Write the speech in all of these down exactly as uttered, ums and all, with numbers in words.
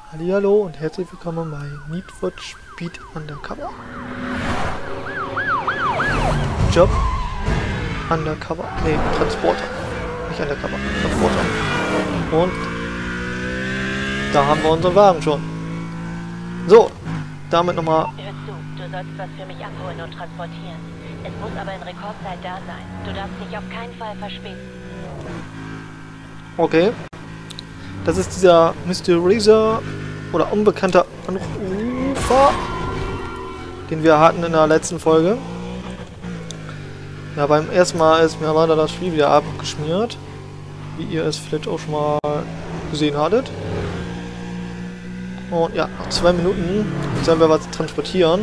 Hallihallo und herzlich willkommen bei Need for Speed Undercover. Job Undercover. Ne, Transporter. Nicht Undercover, Transporter. Und da haben wir unseren Wagen schon. So, damit nochmal. Hör zu, du sollst was für mich abholen und transportieren. Es muss aber in Rekordzeit da sein. Du darfst dich auf keinen Fall verspäten. Okay. Das ist dieser mysteriöse oder unbekannter Anrufer, den wir hatten in der letzten Folge. Ja, beim ersten Mal ist mir leider das Spiel wieder abgeschmiert, wie ihr es vielleicht auch schon mal gesehen hattet. Und ja, nach zwei Minuten sollen wir was transportieren.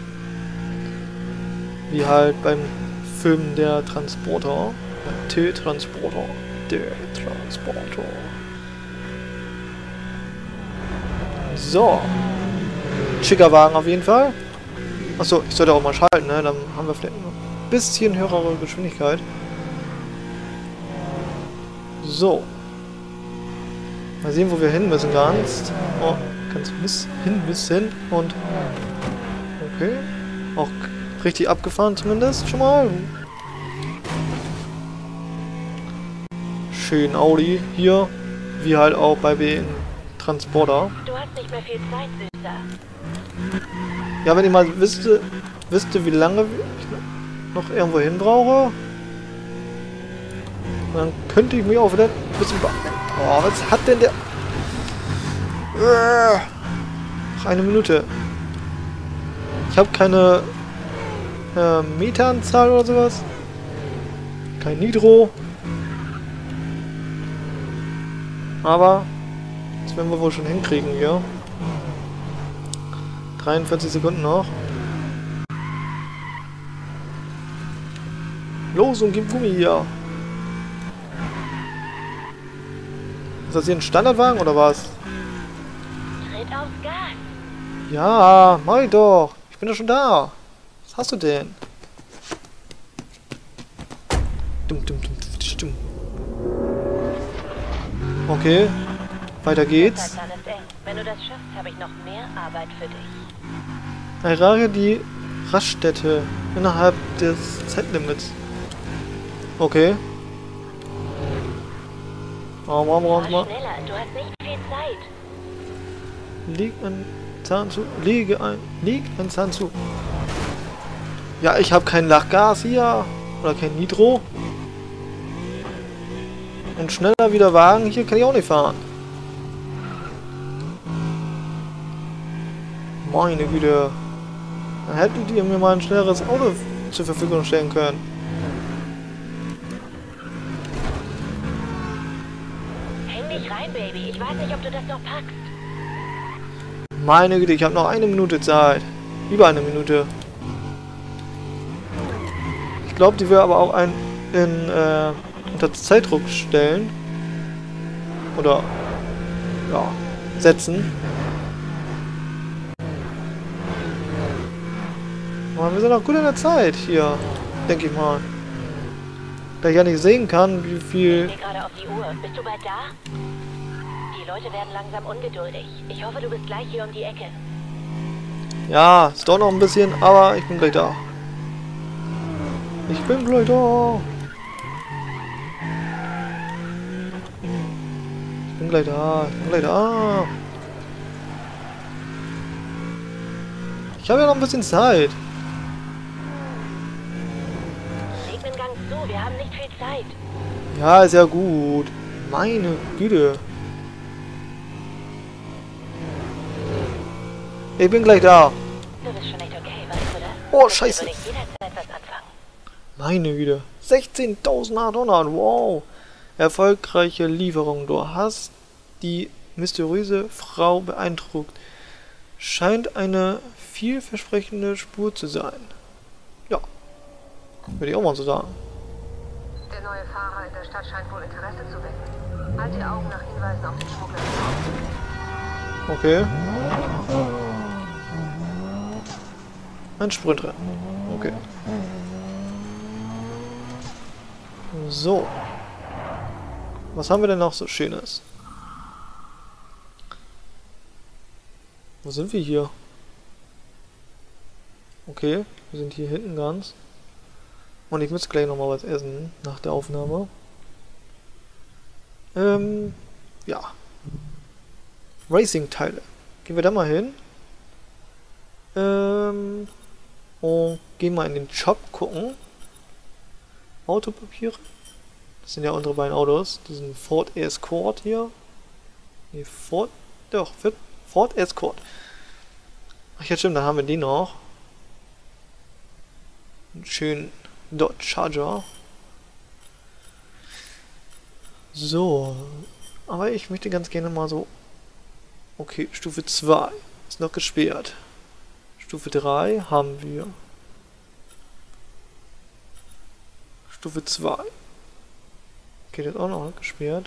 Wie halt beim Film Der Transporter. Der Transporter. Der Transporter. So. Schicker Wagen auf jeden Fall. Achso, ich sollte auch mal schalten, ne? Dann haben wir vielleicht noch ein bisschen höhere Geschwindigkeit. So. Mal sehen, wo wir hin müssen ganz. Oh, ganz miss hin müssen. Und. Okay. Auch richtig abgefahren zumindest schon mal. Schön Audi hier. Wie halt auch bei den Transporter. Du hast nicht mehr viel Zeit, Süßer. Ja, wenn ich mal wüsste, wüsste, wie lange ich noch irgendwo hin brauche, dann könnte ich mich auch wieder ein bisschen... Oh, was hat denn der... Noch eine Minute. Ich habe keine äh, Meteranzahl oder sowas. Kein Nitro. Aber das werden wir wohl schon hinkriegen hier. dreiundvierzig Sekunden noch. Los und gib Gummi hier. Ist das hier ein Standardwagen oder was? Tritt aufs Gas. Ja, mach ich doch. Ich bin doch schon da. Was hast du denn? Dumm, dumm, dumm, dumm. Okay. Weiter geht's. Der Zeitplan ist eng. Wenn du das schaffst, habe ich noch mehr Arbeit für dich. Erreiche die Raststätte innerhalb des Zeitlimits. Okay. Oh, machen wir uns mal. Schneller, du hast nicht viel Zeit. Leg ein Zahn zu. Lege ein. Leg ein Zahn zu. Ja, ich habe kein Lachgas hier. Oder kein Nitro. Und schneller wieder Wagen. Hier kann ich auch nicht fahren. Meine Güte. Dann hättet ihr mir mal ein schnelleres Auto zur Verfügung stellen können. Häng dich rein, Baby. Ich weiß nicht, ob du das noch packst. Meine Güte, ich habe noch eine Minute Zeit. Über eine Minute. Ich glaube, die will aber auch ein in äh, unter Zeitdruck stellen. Oder ja, setzen. Aber wir sind auch gut in der Zeit hier, denke ich mal. Da ich ja nicht sehen kann, wie viel... Ich stehe gerade auf die Uhr. Bist du bald da? Die Leute werden langsam ungeduldig. Ich hoffe, du bist gleich hier um die Ecke. Ja, es dauert noch ein bisschen, aber ich bin gleich da. Ich bin gleich da. Ich bin gleich da. Ich bin gleich da. Ich habe ja noch ein bisschen Zeit. Leg den Gang zu. Wir haben nicht viel Zeit. Ja, ist ja gut. Meine Güte. Ich bin gleich da. Du bist schon echt okay, weißt du das? Oh, scheiße. Würde ich jederzeit was anfangen. Meine Güte. sechzehntausendachthundert. Wow. Erfolgreiche Lieferung. Du hast die mysteriöse Frau beeindruckt. Scheint eine vielversprechende Spur zu sein. Ja. Würde ich auch mal so sagen. Der neue Fahrer in der Stadt scheint wohl Interesse zu wecken. Halt die Augen nach Hinweisen auf den Schmuggler. Okay. Ein Sprintrennen. Okay. So. Was haben wir denn noch so Schönes? Wo sind wir hier? Okay, wir sind hier hinten ganz. Und ich muss gleich nochmal was essen nach der Aufnahme. Ähm, ja. Racing-Teile. Gehen wir da mal hin. Ähm, und gehen mal in den Shop gucken. Autopapiere. Das sind ja unsere beiden Autos. Diesen Ford Escort hier. Ne, Ford. Doch, Ford Escort. Ach ja, stimmt, dann haben wir den noch. Einen schönen Dodge Charger. So. Aber ich möchte ganz gerne mal so. Okay, Stufe zwei. Ist noch gesperrt. Stufe drei haben wir. Stufe zwei. Geht jetzt auch noch gesperrt.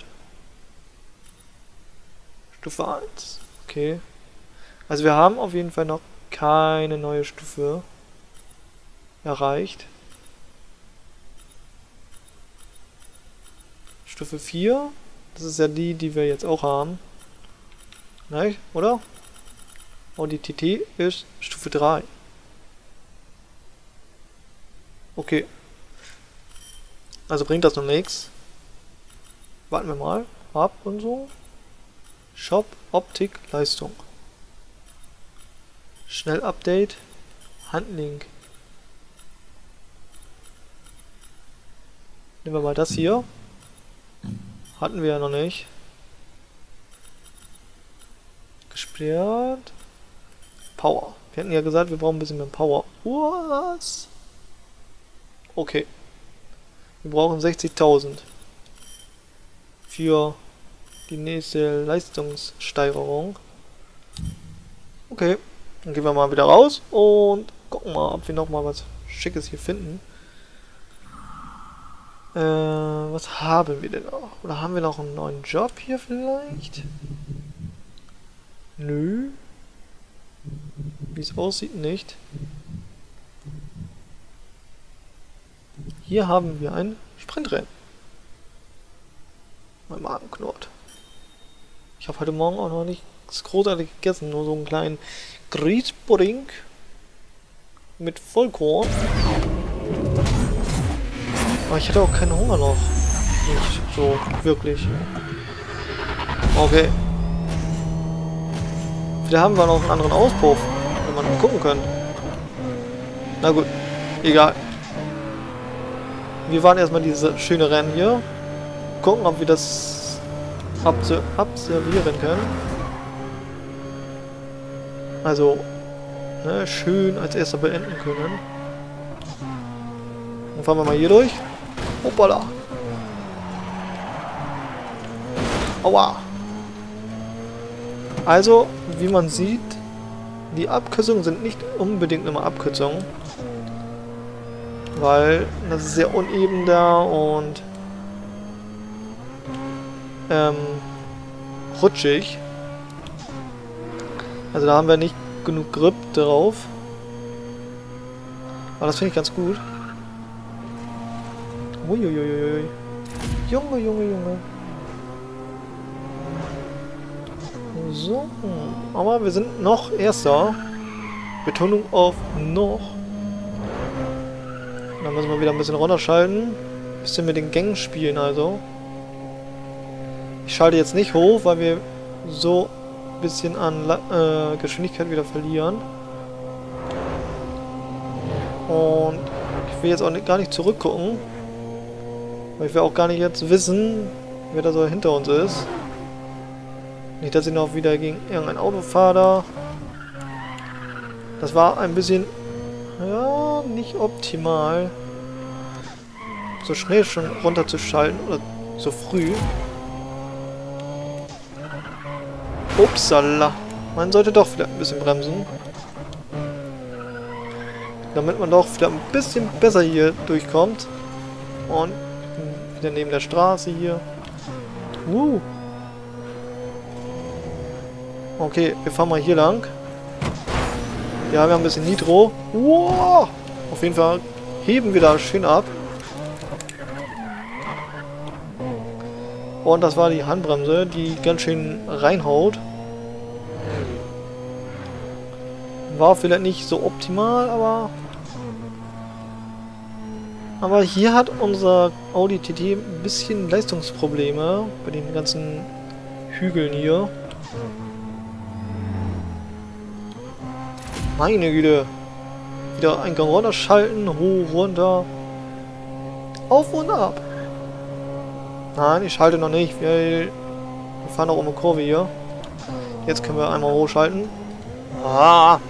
Stufe eins. Okay. Also wir haben auf jeden Fall noch keine neue Stufe erreicht. Stufe vier. Das ist ja die, die wir jetzt auch haben. Nein, oder? Und die T T ist Stufe drei. Okay. Also bringt das noch nichts. Warten wir mal. Ab und so. Shop, Optik, Leistung. Schnell Update. Handlink. Nehmen wir mal das hier. Hatten wir ja noch nicht. Gesperrt. Power. Wir hatten ja gesagt, wir brauchen ein bisschen mehr Power. Was? Okay. Wir brauchen sechzigtausend. Für die nächste Leistungssteigerung. Okay. Dann gehen wir mal wieder raus und gucken mal, ob wir noch mal was Schickes hier finden. Äh, was haben wir denn noch? Oder haben wir noch einen neuen Job hier vielleicht? Nö. Wie es aussieht, nicht. Hier haben wir ein Sprintrennen. Mein Magen knurrt. Ich habe heute Morgen auch noch nichts großartig gegessen, nur so einen kleinen Grießpudding mit Vollkorn. Aber ich hatte auch keinen Hunger noch. Nicht so wirklich. Okay. Vielleicht haben wir noch einen anderen Auspuff, wenn man noch gucken können. Na gut, egal. Wir waren erstmal diese schöne Rennen hier. Gucken, ob wir das abser abservieren können. Also, ne, schön als erster beenden können. Dann fahren wir mal hier durch. Hoppala. Aua. Also, wie man sieht, die Abkürzungen sind nicht unbedingt immer Abkürzungen. Weil das ist sehr uneben da und ähm, rutschig. Also da haben wir nicht genug Grip drauf. Aber das finde ich ganz gut. Uiuiuiui. Junge, Junge, Junge. So. Aber wir sind noch Erster. Betonung auf noch. Dann müssen wir wieder ein bisschen runterschalten. Ein bisschen mit den Gängen spielen also. Ich schalte jetzt nicht hoch, weil wir so ein bisschen an La äh, Geschwindigkeit wieder verlieren. Und ich will jetzt auch nicht, gar nicht zurückgucken. Weil ich will auch gar nicht jetzt wissen, wer da so hinter uns ist. Nicht, dass ich noch wieder gegen irgendein Auto fahre. Das war ein bisschen... ja, nicht optimal. So schnell schon runterzuschalten oder so früh. Upsala. Man sollte doch vielleicht ein bisschen bremsen. Damit man doch vielleicht ein bisschen besser hier durchkommt. Und wieder neben der Straße hier. Uh. Okay, wir fahren mal hier lang. Ja, wir haben ein bisschen Nitro. Wow. Auf jeden Fall heben wir da schön ab. Und das war die Handbremse, die ganz schön reinhaut. War vielleicht nicht so optimal, aber... Aber hier hat unser Audi T T ein bisschen Leistungsprobleme bei den ganzen Hügeln hier. Meine Güte. Wieder Eingang runterschalten, hoch, runter. Auf und ab. Nein, ich schalte noch nicht. Wir, wir fahren noch um eine Kurve hier. Jetzt können wir einmal hochschalten. Ah.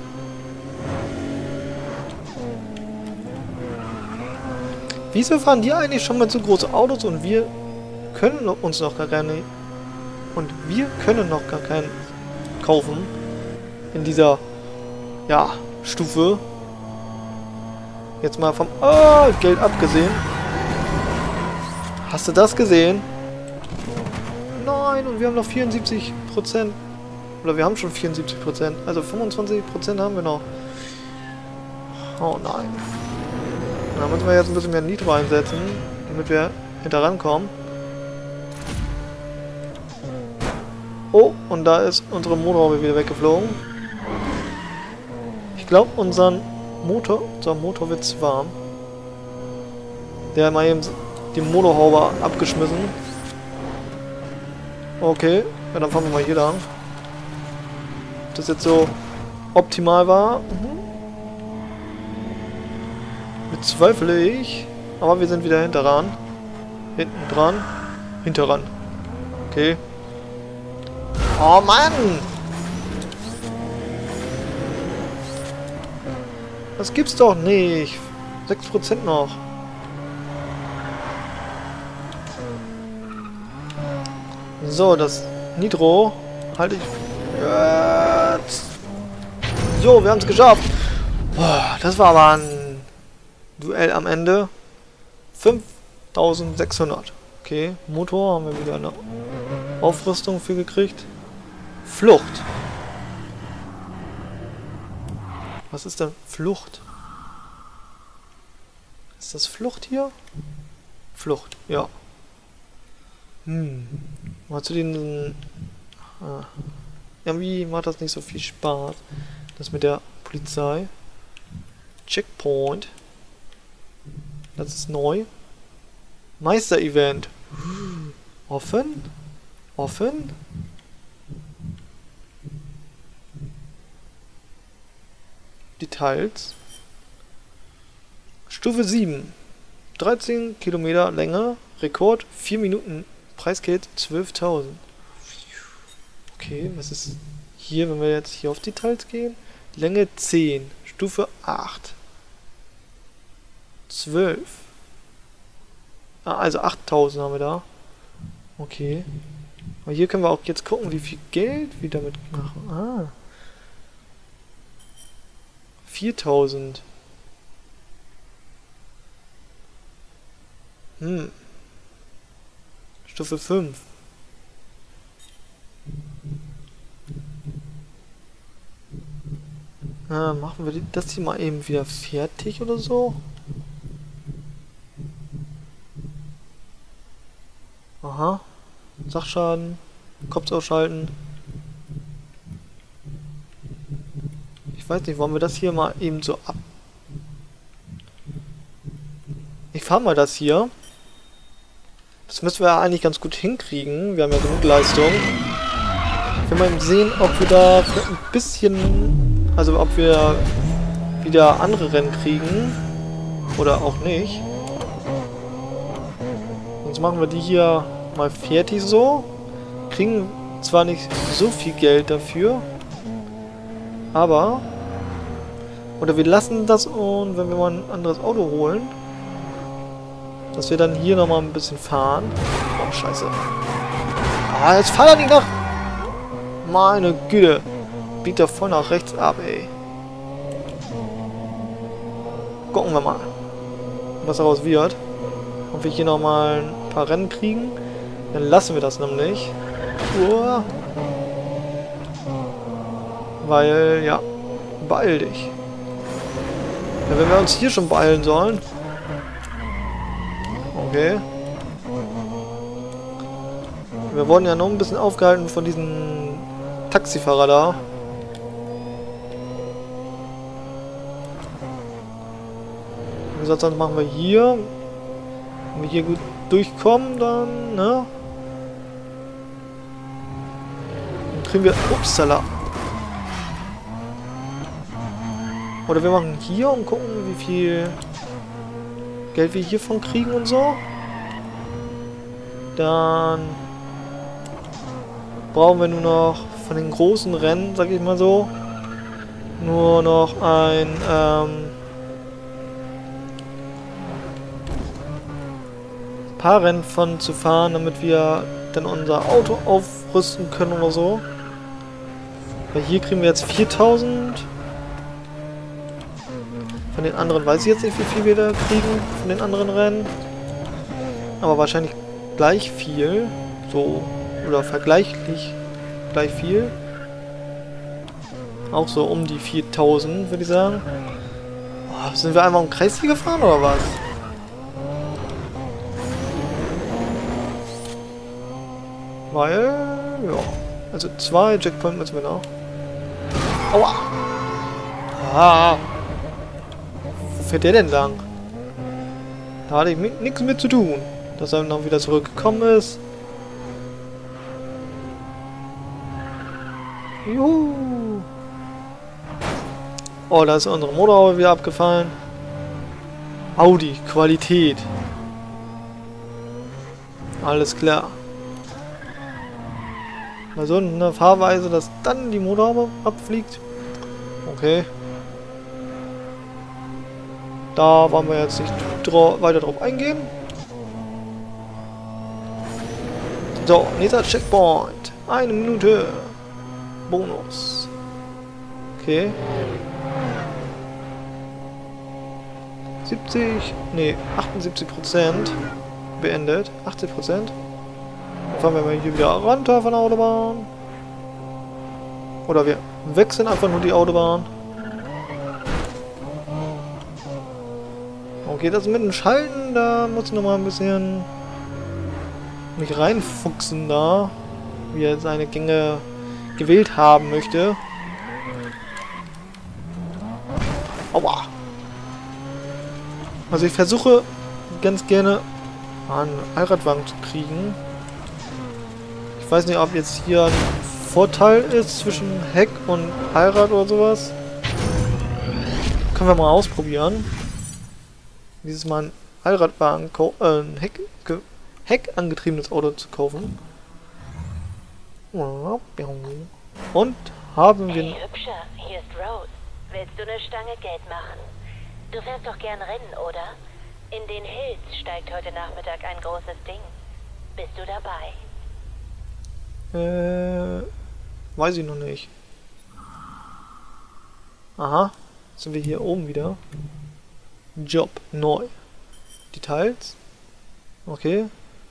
Wieso fahren die eigentlich schon mal so große Autos und wir können uns noch gar keine... Und wir können noch gar keinen kaufen. In dieser, ja, Stufe. Jetzt mal vom oh, Geld abgesehen. Hast du das gesehen? Nein, und wir haben noch vierundsiebzig Prozent. Oder wir haben schon vierundsiebzig Prozent. Also fünfundzwanzig Prozent haben wir noch. Oh nein. Da müssen wir jetzt ein bisschen mehr Nitro einsetzen, damit wir hinter rankommen. Oh, und da ist unsere Motorhaube wieder weggeflogen. Ich glaube, unseren Motor, unser Motor wird zu warm. Der hat mal eben die Motorhaube abgeschmissen. Okay, ja, dann fahren wir mal hier lang. Ob das jetzt so optimal war? Mhm. Bezweifle ich. Aber wir sind wieder hinterran. Hinten dran. Hinterran. Okay. Oh Mann! Das gibt's doch nicht. sechs Prozent noch. So, das Nitro halte ich jetzt. So, wir haben es geschafft. Boah, das war aber ein Duell am Ende. fünftausendsechshundert. Okay, Motor haben wir wieder eine Aufrüstung für gekriegt. Flucht. Was ist denn Flucht? Ist das Flucht hier? Flucht, ja. Hm. Mal zu den... Ah. Irgendwie macht das nicht so viel Spaß. Das mit der Polizei. Checkpoint. Das ist neu. Meister-Event. Offen? Offen? Details. Stufe sieben. dreizehn Kilometer Länge. Rekord vier Minuten. Preisgeld zwölftausend. Okay, was ist hier, wenn wir jetzt hier auf Details gehen? Länge zehn. Stufe acht. zwölf. Ah, also achttausend haben wir da. Okay. Aber hier können wir auch jetzt gucken, wie viel Geld wir damit machen. Ah. viertausend. Hm. Stufe fünf. Ah, machen wir das hier mal eben wieder fertig oder so? Aha. Sachschaden. Kopf ausschalten. Ich weiß nicht, wollen wir das hier mal eben so ab... Ich fahre mal das hier. Das müssen wir ja eigentlich ganz gut hinkriegen. Wir haben ja genug Leistung. Ich will mal eben sehen, ob wir da vielleicht ein bisschen... Also ob wir wieder andere Rennen kriegen. Oder auch nicht. Sonst machen wir die hier mal fertig so. Kriegen zwar nicht so viel Geld dafür. Aber... Oder wir lassen das und wenn wir mal ein anderes Auto holen, dass wir dann hier nochmal ein bisschen fahren. Oh, scheiße. Ah, jetzt fahr er nicht nach... Meine Güte. Biegt er voll nach rechts ab, ey. Gucken wir mal, was daraus wird. Ob wir hier nochmal ein paar Rennen kriegen. Dann lassen wir das nämlich. Uah. Weil, ja, beeil dich. Ja, wenn wir uns hier schon beeilen sollen. Okay. Wir wurden ja noch ein bisschen aufgehalten von diesem Taxifahrer da. gesagt, sonst machen wir hier. Wenn wir hier gut durchkommen, dann, ne? Dann kriegen wir... Upsala. Oder wir machen hier und gucken, wie viel Geld wir hiervon kriegen und so. Dann brauchen wir nur noch von den großen Rennen, sag ich mal so, nur noch ein ähm, paar Rennen von zu fahren, damit wir dann unser Auto aufrüsten können oder so. Weil hier kriegen wir jetzt viertausend. Von den anderen weiß ich jetzt nicht, wie viel wir da kriegen, von den anderen Rennen. Aber wahrscheinlich gleich viel. So, oder vergleichlich gleich viel. Auch so um die viertausend, würde ich sagen. Oh, sind wir einmal im Kreis hier gefahren, oder was? Weil, ja. Also zwei Checkpoints müssen wir noch. Aua! Ah! Wo fährt der denn lang? Da hatte ich nichts mit zu tun, dass er noch wieder zurückgekommen ist. Juhu! Oh, da ist unsere Motorhaube wieder abgefallen. Audi, Qualität. Alles klar. Bei so einer Fahrweise, dass dann die Motorhaube abfliegt. Okay. Da wollen wir jetzt nicht dra weiter drauf eingehen. So, nächster Checkpoint. Eine Minute. Bonus. Okay. siebzig, nee, achtundsiebzig Prozent beendet. achtzig Prozent. Dann fahren wir mal hier wieder runter von der Autobahn. Oder wir wechseln einfach nur die Autobahn. Okay, das mit dem Schalten, da muss ich noch mal ein bisschen mich reinfuchsen da, wie er seine Gänge gewählt haben möchte. Aua! Also ich versuche ganz gerne einen Allradwagen zu kriegen. Ich weiß nicht, ob jetzt hier ein Vorteil ist zwischen Heck und Allrad oder sowas. Können wir mal ausprobieren. Dieses Mal ein Allradwagen, äh, ein Heck, Heck angetriebenes Auto zu kaufen. Und haben wir... Hey, Hübscher, hier ist Rose. Willst du eine Stange Geld machen? Du fährst doch gern Rennen, oder? In den Hills steigt heute Nachmittag ein großes Ding. Bist du dabei? Äh, weiß ich noch nicht. Aha, sind wir hier oben wieder. Job neu. Details. Okay.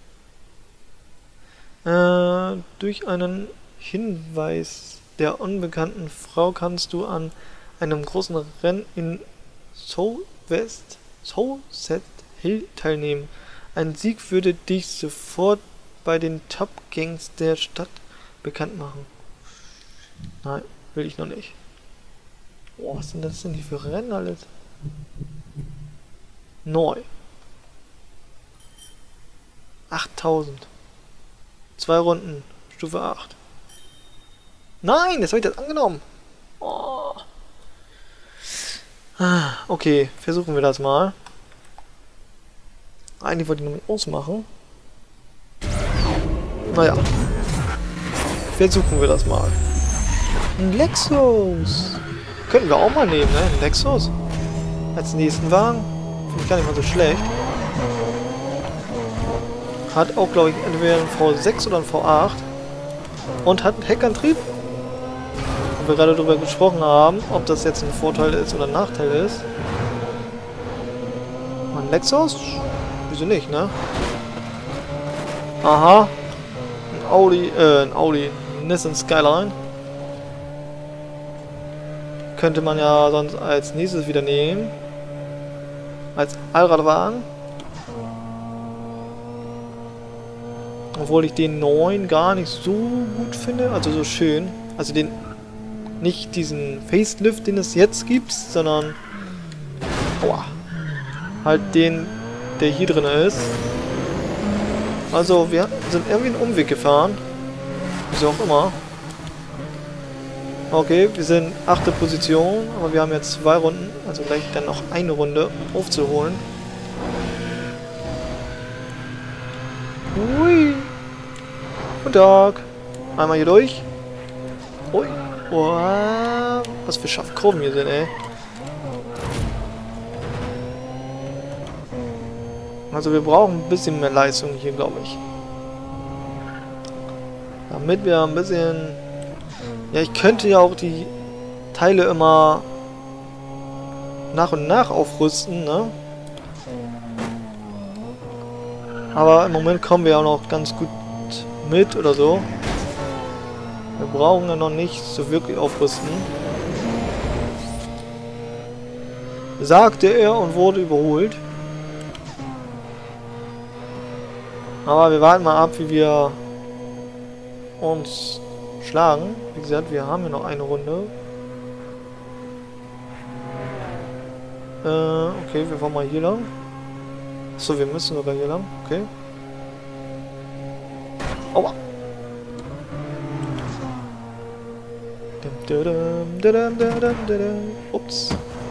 Äh, durch einen Hinweis der unbekannten Frau kannst du an einem großen Rennen in Southwest, Southwest Hill teilnehmen. Ein Sieg würde dich sofort bei den Top Gangs der Stadt bekannt machen. Nein, will ich noch nicht. Boah, was sind das denn hier für Rennen alles? Neu. achttausend. Zwei Runden. Stufe acht. Nein, das habe ich das angenommen. Oh. Ah, okay, versuchen wir das mal. Eigentlich wollte ich nur ausmachen. Naja. Versuchen wir das mal. Ein Lexus. Könnten wir auch mal nehmen, ne? Ein Lexus. Als nächsten Wagen. Finde ich gar nicht mal so schlecht. Hat auch, glaube ich, entweder ein V sechs oder ein V acht. Und hat einen Heckantrieb. Wo wir gerade darüber gesprochen haben, ob das jetzt ein Vorteil ist oder ein Nachteil ist. Ein Lexus? Wieso nicht, ne? Aha. Ein Audi, äh, ein Audi. Nissan Skyline. Könnte man ja sonst als nächstes wieder nehmen. Als Allradwagen. Obwohl ich den neuen gar nicht so gut finde. Also so schön. Also den... Nicht diesen Facelift, den es jetzt gibt, sondern... Aua. halt den, der hier drin ist. Also wir sind irgendwie einen Umweg gefahren. Wieso auch immer. Okay, wir sind achte Position, aber wir haben jetzt zwei Runden, also gleich dann noch eine Runde aufzuholen. Hui. Guten Tag. Einmal hier durch. Ui. Wow. Was für Schaffkurven hier sind, ey. Also wir brauchen ein bisschen mehr Leistung hier, glaube ich. Damit wir ein bisschen... Ja, ich könnte ja auch die Teile immer nach und nach aufrüsten, ne? Aber im Moment kommen wir ja auch noch ganz gut mit oder so. Wir brauchen ja noch nicht so wirklich aufrüsten. Sagte er und wurde überholt. Aber wir warten mal ab, wie wir uns schlagen. Wie gesagt, wir haben ja noch eine Runde. Äh, okay, wir fahren mal hier lang. Achso, wir müssen sogar hier lang. Okay. Aua. Ups.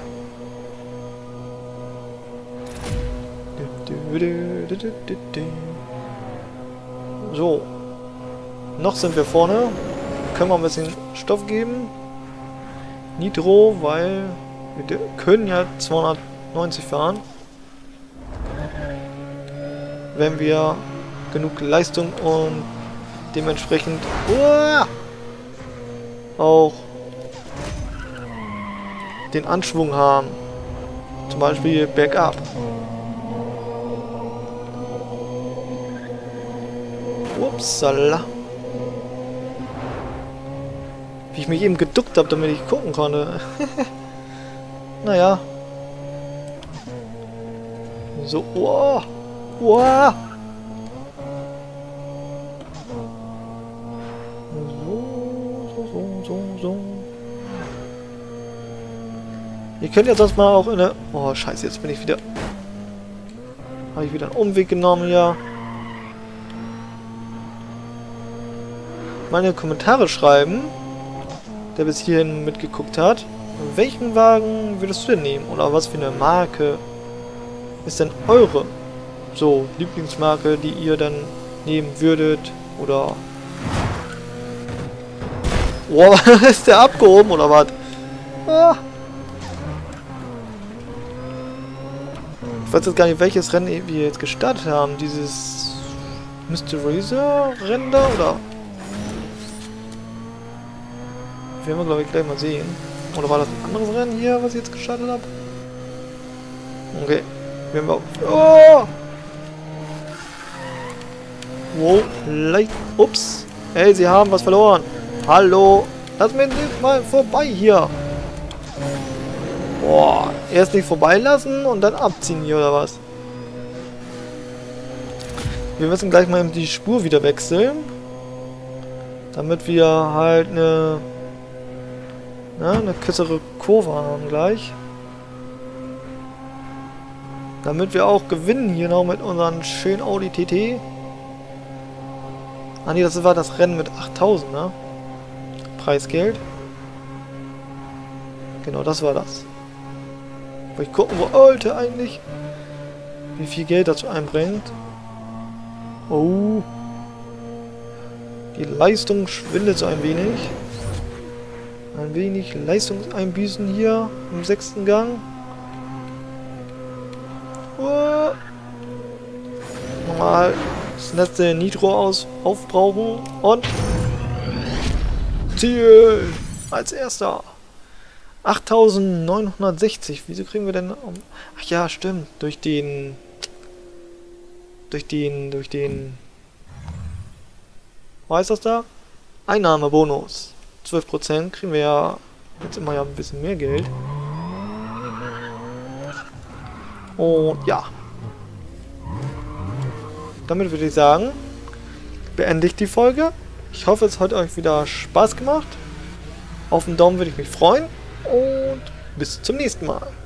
So. Noch sind wir vorne. Können wir ein bisschen Stoff geben. Nitro, weil wir können ja zweihundertneunzig fahren. Wenn wir genug Leistung und dementsprechend uah, auch den Anschwung haben. Zum Beispiel bergab. Upsala. Wie ich mich eben geduckt habe, damit ich gucken konnte. Naja. So, wow. Wow. So, so, so, so. Ihr könnt ja sonst mal auch in der... Oh, scheiße, jetzt bin ich wieder... Habe ich wieder einen Umweg genommen, ja. Meine Kommentare schreiben, der bis hierhin mitgeguckt hat. Welchen Wagen würdest du denn nehmen? Oder was für eine Marke ist denn eure so Lieblingsmarke, die ihr dann nehmen würdet? Oder... Wow, ist der abgehoben oder was? Ah. Ich weiß jetzt gar nicht, welches Rennen wir jetzt gestartet haben. Dieses Mister Racer Rennen da, oder? Werden wir, glaube ich, gleich mal sehen. Oder war das ein anderes Rennen hier, was ich jetzt gestartet habe? Okay. Werden wir... Oh! Wow, leicht... Ups. Hey, sie haben was verloren. Hallo. Lass mich mal vorbei hier. Boah. Erst nicht vorbeilassen und dann abziehen hier, oder was? Wir müssen gleich mal die Spur wieder wechseln. Damit wir halt eine... Na, eine kürzere Kurve haben gleich. Damit wir auch gewinnen hier noch mit unserem schönen Audi T T. Ah ne, das war das Rennen mit achttausend, ne? Preisgeld. Genau, das war das. Wollte ich gucken, wo Alter eigentlich wie viel Geld dazu einbringt. Oh. Die Leistung schwindet so ein wenig. Ein wenig Leistungseinbüßen hier im sechsten Gang. Oh. Nochmal das letzte Nitro aus aufbrauchen und Ziel als erster. achttausendneunhundertsechzig. Wieso kriegen wir denn... Um Ach ja, stimmt. Durch den... Durch den... Durch den... Was heißt das da? Einnahmebonus. zwölf Prozent kriegen wir ja jetzt immer ja ein bisschen mehr Geld. Und ja. Damit würde ich sagen, beende ich die Folge. Ich hoffe, es hat euch wieder Spaß gemacht. Auf einen Daumen würde ich mich freuen. Und bis zum nächsten Mal.